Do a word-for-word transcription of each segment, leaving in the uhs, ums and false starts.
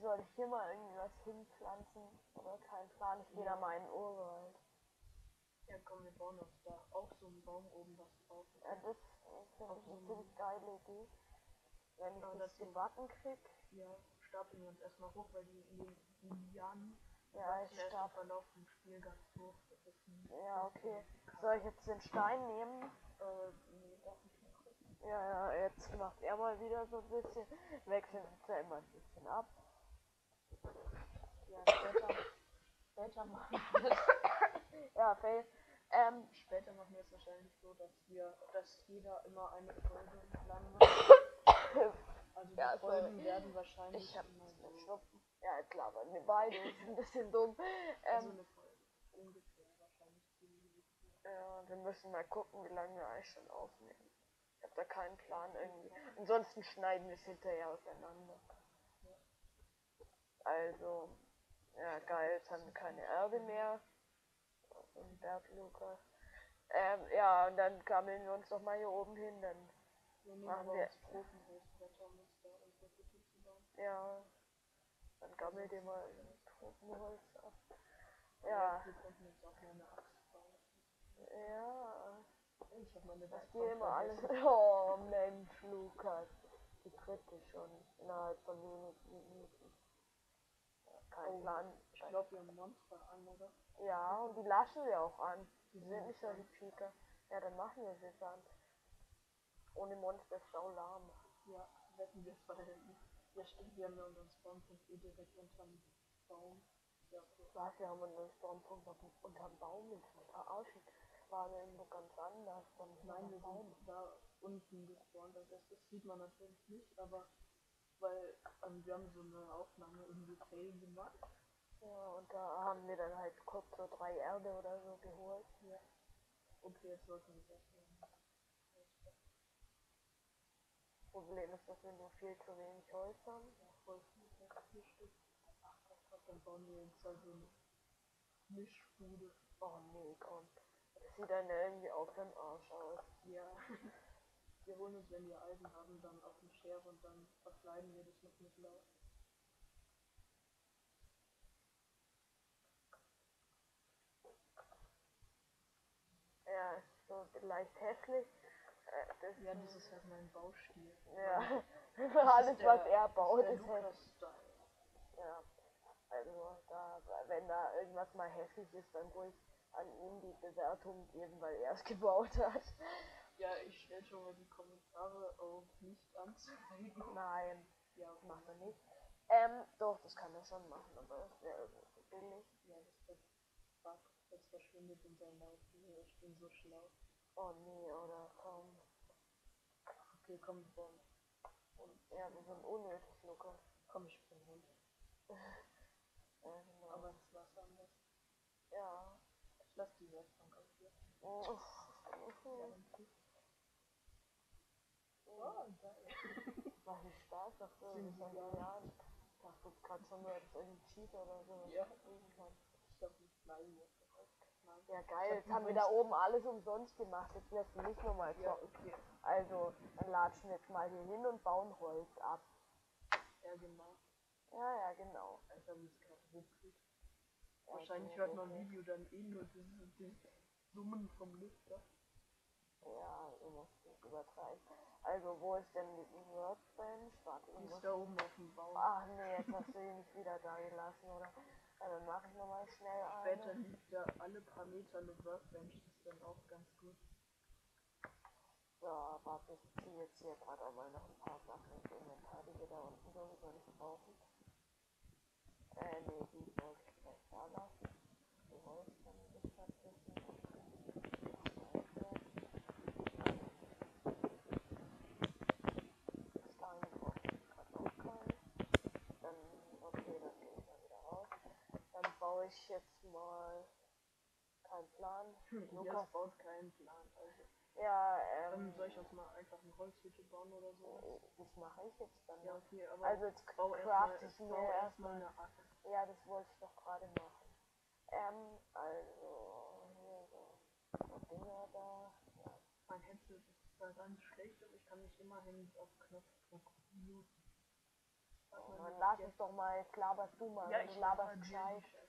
soll ich hier mal irgendwie was hinpflanzen? Oder kein Plan, ich gehe Ja. da mal in den Urwald. Ja komm, wir bauen uns da auch so einen Baum oben was drauf. Ja, das finde Auf ich so eine einem- ziemlich geile Idee. Wenn ich Aber das dazu- gebacken krieg. Ja, stapeln wir uns erstmal hoch, weil die Lianen Ja, wachsen ich erst im stapel. Verlauf vom Spiel ganz hoch. Das ist ein Ja, okay. Soll ich jetzt den Stein nehmen? Äh, nee, darf ich nicht. Ja, ja, jetzt macht er mal wieder so ein bisschen. Wechseln uns ja immer ein bisschen ab. Ja, später, später machen wir es. Ja, Faye. Ähm, Später machen wir es wahrscheinlich so, dass wir, dass jeder immer eine Folge lang macht. Also die Ja, Folgen sorry. werden wahrscheinlich ich hab immer einen so, Schnupfen. Ja, jetzt labern wir beide. Ist ein bisschen dumm. also Ähm, eine Folge. Ungefähr wahrscheinlich zehn Minuten. ja, wir müssen mal gucken, wie lange wir eigentlich schon aufnehmen. Ich hab da keinen Plan irgendwie. Ansonsten schneiden wir es hinterher auseinander. Also, ja geil, jetzt haben wir keine Erbe mehr. Und Berg Lukas. Ähm, ja, und dann gammeln wir uns doch mal hier oben hin, dann Wir nehmen machen aber wir- uns Tropenholzbretter, um uns da unsere Hütte zu bauen. ja, dann gammelt ihr mal Tropenholz ab. Ja, Ja, wir könnten uns auch mal eine Axt bauen. ja, Ich hab meine was Werkbank dir immer alles. vergessen. Oh Mensch, Lukas. Die dritte schon innerhalb von wenigen Minuten. Ja, kein Oh. Plan. Ich glaube, wir haben Monster an, oder? Ja, und die lassen wir auch an. Die Die sind sind nicht solche Cheater. Ja, dann machen wir sie dann. Ohne Monster ist sau lahm. Ja, wetten wir es verhältnis. Ja, stimmt, wir haben ja unseren Spawnpunkt eh direkt unterm Baum. Ja, okay. Was, wir haben einen Spawnpunkt auf dem, unterm Baum mit verarschen. War ja irgendwo ganz anders. Dann Nein, wir sind da unten gespawnt. Also das, das sieht man natürlich nicht, aber weil ähm, wir haben so eine Aufnahme irgendwie fail gemacht. Ja, und da haben wir dann halt kurz so drei Erde oder so geholt. Ja. Okay, jetzt sollten wir das machen. Problem ist, dass wir nur viel zu wenig Holz haben. Ja, voll viel, sechs, vier Stück. Ach, das hat dann bauen wir jetzt also eine Mischbude. Oh nee, komm. Das sieht dann irgendwie auch für den Arsch aus. Ja. Wir holen uns, wenn wir Eisen haben, dann auf eine Schere und dann verkleiden wir das noch mit Laub. Ja, ist so leicht hässlich. Äh, das Ja, das ist halt mein Baustil. ja, Das alles ist der- was er das baut ist der ist hässlich. Lukas-Style. Ja, also da, wenn da irgendwas mal hässlich ist, dann ruhig an ihm die Bewertung geben, weil er es gebaut hat. Ja, ich stelle schon mal die Kommentare auf nicht anzeigen. Nein, Ja, das okay. macht er nicht. Ähm, doch, das kann er schon machen, aber das wäre irgendwie so billig. Ja, das wird fuck. Jetzt verschwindet unser Lauf. Ich bin so schlau. Oh nee, oder komm. Okay, komm, komm. Und, ja, wir sind unnötig, Lukas. Komm, ich bin runter. Ja, genau. Aber ins Wasser am besten. Ja. Ich lass die Werkbank auf hier. Uff. Ja, dann tschüss. Oh, geil. Macht nicht Spaß, dass du Sind das die ja, geil? ja, ich dachte jetzt gerade schon, du hättest irgendwie Cheat oder so, was Ja. ich kriegen kann. Ich hab einen kleinen Wurf. Nein. Ja Ich geil, hab jetzt haben wir übrigens- da oben alles umsonst gemacht, jetzt lässt du nicht nochmal Ja, zocken. okay. Also, dann latschen wir jetzt mal hier hin und bauen Holz ab. Ja, genau. Ja, ja, genau. Alter, wie es gerade ruckelt. Ja, Wahrscheinlich so hört man im ruckelt. Video dann eh nur dieses, dieses Summen vom Lüfter. Ja, ihr müsst nicht übertreiben. Also, wo ist denn die Workbench? Warte, ich Die muss... ist da oben auf dem Baum. Ach nee, jetzt hast du ihn nicht wieder da gelassen, oder? Ja, dann mache ich nochmal schnell Später eine. liegt da alle paar Meter eine Workbench. Das ist dann auch ganz gut. So, warte, ich ziehe jetzt hier gerade auch mal noch ein paar Sachen ins Inventar, die wir da unten sowieso nicht brauchen. Äh, nee, die wollte ich vielleicht da lassen. Die Holz kann ich tatsächlich. Stein brauche ich gerade auch keinen. Dann, okay, dann gehe ich mal wieder raus. Dann baue ich jetzt mal keinen Plan. Lukas Lukas, baut keinen Plan. Also, ja, ähm, ähm, soll ich uns mal einfach eine Holzhütte bauen oder so? das mache ich jetzt dann. Ja, noch. okay, aber Also jetzt bau erstmal craft ich mir bau erstmal erstmal. eine Axt. Ja, das wollte ich doch gerade machen. Ähm, also, hier so Dinger da. Ja. Mein Headset ist da ganz schlecht, aber ich kann mich immerhin auf Knopfdruck muten. Oh, dann lass Ja. es doch mal, jetzt laberst du mal, Ja, wenn ich du mach laberst mal gescheit. Chef.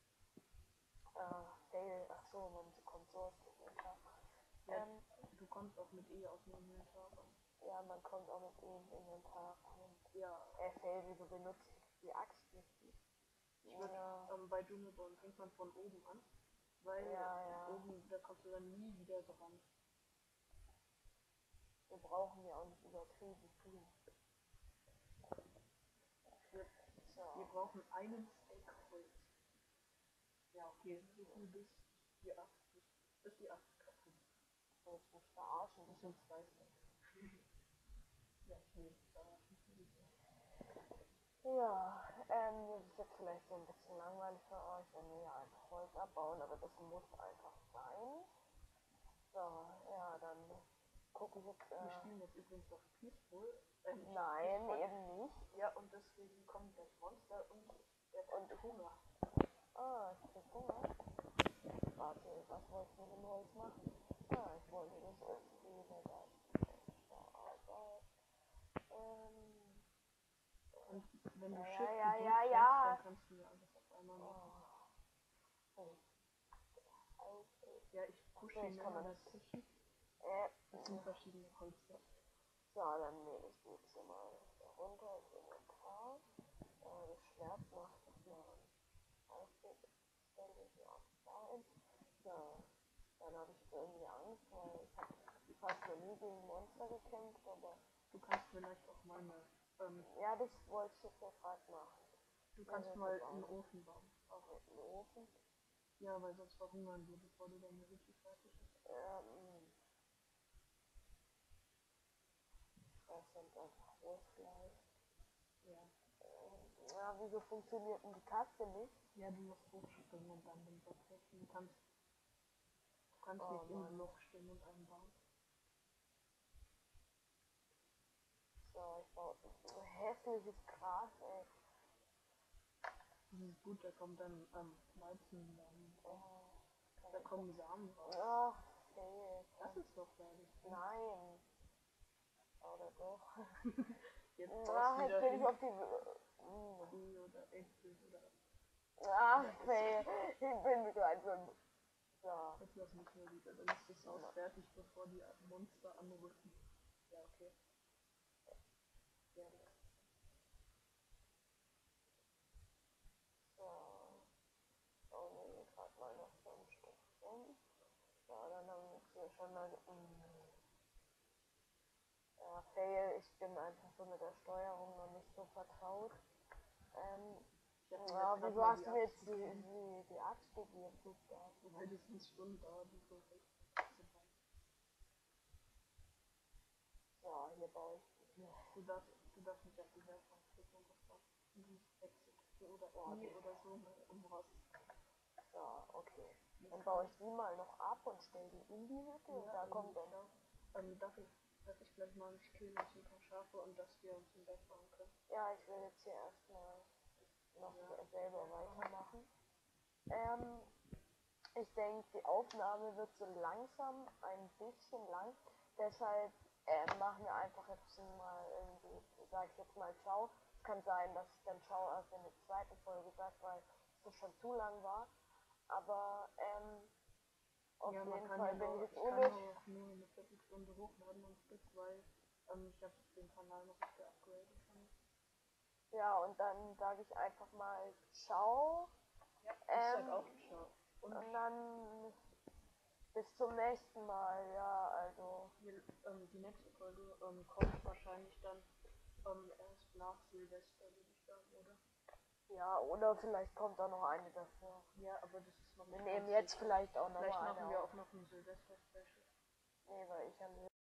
Äh, Fail, ach so, man kommt so aus dem Inventar. Ja, Ähm, du kommst auch mit E aus dem Inventar ran. ja, man kommt auch mit E ins Inventar rein. Ja, Äh, Fail, wieso benutze ich die Axt nicht? ich würd, Ja, ähm, bei Dschungelbauen fängt man von oben an, weil ja, ja. oben, da kommst du dann nie wieder dran. Wir brauchen ja auch nicht übertrieben viel. Wir, So. wir brauchen einen Steak Holz. Ja, okay, so viel bis die acht, bis die acht kaputt. Willst du mich verarschen? Das sind zwei Steaks. Ja, ich will nicht verarschen. Ja, ähm, das ist jetzt vielleicht so ein bisschen langweilig für euch, wenn wir ja einfach Holz abbauen, aber das muss einfach sein. So, ja, dann gucke ich jetzt. Wir Äh, spielen jetzt übrigens auf Peaceful. Ähm, ich hab nein, Peaceful. eben nicht. Ja, und deswegen kommen gleich Monster und der kriegt Hunger. Ah, ich krieg Hunger. Warte, was wollte ich mit dem Holz machen? Ah, ich wollte das irgendwie mit der Arbeit. Ähm, Und wenn du ja, Shift ja, gedrückt ja, hältst, ja. dann kannst du ja alles auf einmal machen. Oh. Okay. Ja, ich pushe So, ihn ich kann immer man das. dazwischen. Äh, Das sind verschiedene Holzer. so, dann nehme ich die jetzt hier mal runter ins Inventar. Äh, das Schwert macht ich mal Aufweg. Stelle ich hier auch dahin. So, dann habe ich irgendwie Angst, weil ich habe fast noch nie gegen Monster gekämpft, aber. Du kannst vielleicht auch mal eine, ähm, Ja, das wollte ich jetzt noch gerade machen. du Ja, kannst das mal ist auch einen nicht. Ofen bauen. Auch. Mit dem Ofen. Ja, weil sonst verhungern wir, bevor du deine Hütte fertig ist. Ähm, das sind einfach Wurstfleisch. Ja. Ähm, ja, wieso funktioniert denn die Taste nicht? Ja, du musst hochspringen und dann den Block setzen. Du kannst, du kannst Oh nicht im Mann. Block stehen und einen bauen. So, ich baue so hässliches Gras, ey. Das ist gut, da kommt dann ähm, Weizensamen raus. Oh, Da kommen Samen raus. ach, hey, Das ist doch fertig. nein. Oder doch? Jetzt Ach, baust du jetzt wieder bin ich hin. auf die. Mm. Kuh oder Äpfel oder. Ach, hey, ich bin gerade so. So. Jetzt lass mich nur wieder, dann ist das Haus fertig, bevor die Monster anrücken. Ja, okay. Ja, So. Oh nee, gerade mal noch so ein Stück rum. Ja, dann haben wir jetzt hier schon mal. Mm. Ja, Fail, ich bin einfach so mit der Steuerung noch nicht so vertraut. Ähm, ich hab mir ja, jetzt grad wieso mal hast die du mir Axt jetzt die, gegeben, die, die Axt gegeben? weil das fünf Stunden dauert, bevor ich So, hier baue ich. Du darfst, du darfst nicht auf die Werkbank klicken und das war's. Du musst Exit oder I oder so, um raus. So, okay. Dann baue ich die mal noch ab und stelle die in die Hütte und da kommt dann. Ähm, darf ich, darf ich gleich mal mich killen und ein paar Schafe und dass wir uns ein Bett bauen können? Ja, ich will jetzt hier erstmal noch Ja. selber weitermachen. Ähm, ich denke, die Aufnahme wird so langsam ein bisschen lang. Deshalb äh, machen wir einfach jetzt mal irgendwie, sage ich jetzt mal ciao. Es kann sein, dass ich dann ciao erst in der zweiten Folge sage, weil es schon zu lang war. Aber ähm, auf ja, jeden kann Fall ja bin noch, ich jetzt ich kann unnötig. noch nur eine Viertelstunde hochladen und Stück, weil ähm, ich habe den Kanal noch nicht geupgradet. Ja, und dann sage ich einfach mal ciao. Ja, ich Ähm, sag auch ciao. Und, und dann bis zum nächsten Mal, ja, also. wir, ähm, die nächste Folge ähm, kommt wahrscheinlich dann ähm, erst nach Silvester, würde ich sagen, oder? Ja, oder vielleicht kommt auch noch eine davor. Ja, aber das ist noch Wir nicht nehmen ganz jetzt sicher. vielleicht auch noch Vielleicht mal machen eine wir auf. auch noch ein Silvester-Special. Nee, weil ich am